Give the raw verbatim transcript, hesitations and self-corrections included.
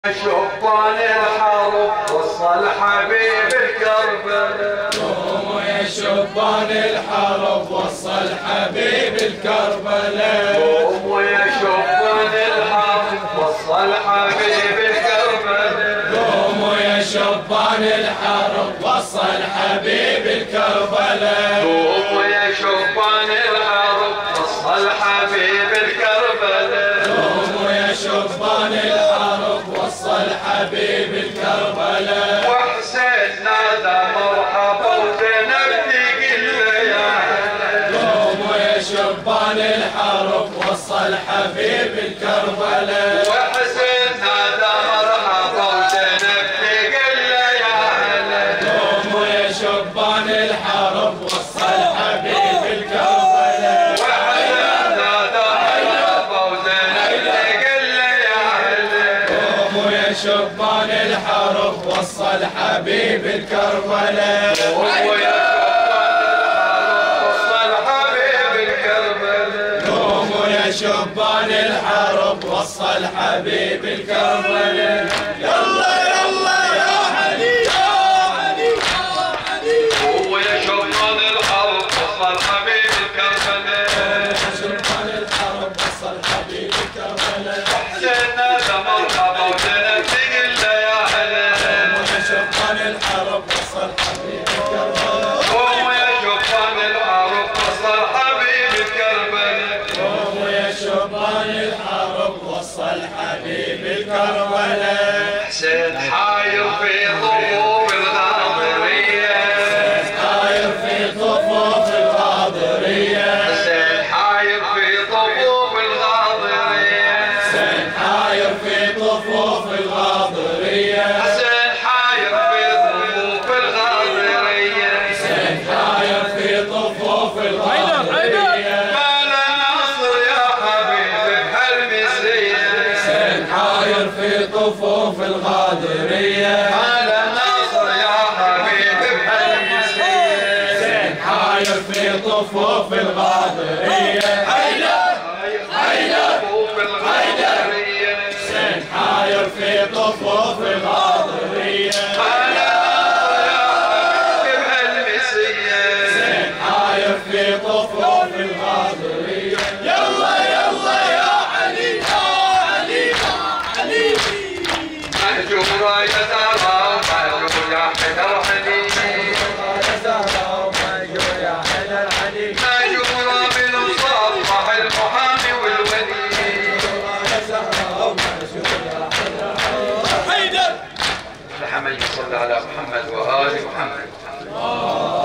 شبان الحرب وصل حبيب الكربلاء. قوموا يا شبان الحرب وصل حبيب الكربلاء. قوموا يا شبان الحرب وصل حبيب الكربلاء. قوموا يا شبان الحرب وصل حبيب الكربلاء. قوموا يا شبان الحرب وصل حبيب الكربلاء. قوموا يا شبان الحرب وصل حبيب الكربلاء. وحسين نادى مرحبا وزينب تقل يا هلا. قوموا يا شبان الحرب وصل حبيب الكربلاء. وحسين نادى مرحبا وزينب تقل يا هلا. قوموا يا شبان الحرب وصل حبيب الكربلاء. وحسين نادى مرحبا وزينب تقل يا هلا. قوموا يا شبان الحرب وصل حبيب الكربلاء. قوموا يا شبان الحرب وصل حبيب الكربلاء. يلا يلا يا علي يا علي يا علي. هو يا شبان الحرب وصل حبيب الكربلاء. شبان الحرب وصل حبيب الكربلاء. حسين نادى مرحبا وزينب تقل يا هلا. يا شبان الحرب وصل حبيب الكربلاء. قوموا يا شبان الحرب وصل حبيب الكربلاء. شبان الحرب وصل حبيب الكربلاء. حسين حاير في ظهور الغاضرية. حاير في طفوف الغاضرية. حسين حاير في طفوف الغاضرية. حسين حاير في طفوف الغاضرية. حسين حاير في طفوف الغاضرية. حسين حاير في طفوف الغاضرية. في طفوف الغاضرية. على ناصر يا حبيبي بهالمسية. حسين حاير في طفوف الغاضرية. حيدر حيدر الغاضرية. حسين حاير في طفوف الغاضرية. على يا حبيبي بهالمسية. حسين حاير في طفوف الغاضرية. يلا يلا يا علي يا علي يا علي. مهجور يا زهراء ومهجور يا حيدر حنين. يا زهراء ومهجور يا حيدر حنين. مهجور بالمصافح المحامي والولي. يا زهراء ومهجور يا حيدر حنين. حيدر محمد صلى على محمد وآل محمد.